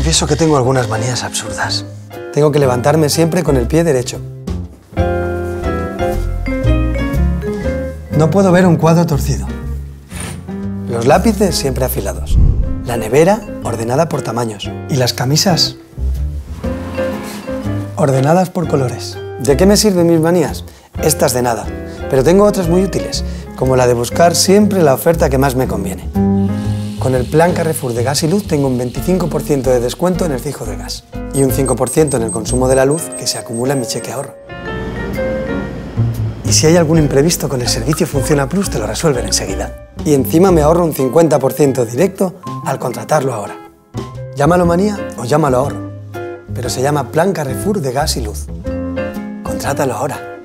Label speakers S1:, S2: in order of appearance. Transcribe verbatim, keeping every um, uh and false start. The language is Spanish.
S1: confieso que tengo algunas manías absurdas. Tengo que levantarme siempre con el pie derecho. No puedo ver un cuadro torcido. Los lápices siempre afilados. La nevera ordenada por tamaños. Y las camisas ordenadas por colores. ¿De qué me sirven mis manías? Estas de nada. Pero tengo otras muy útiles, como la de buscar siempre la oferta que más me conviene. Con el plan Carrefour de Gas y Luz tengo un veinticinco por ciento de descuento en el fijo de gas y un cinco por ciento en el consumo de la luz que se acumula en mi cheque ahorro. Y si hay algún imprevisto con el servicio Funciona Plus, te lo resuelven enseguida. Y encima me ahorro un cincuenta por ciento directo al contratarlo ahora. Llámalo manía o llámalo ahorro, pero se llama Plan Carrefour de Gas y Luz. Contrátalo ahora.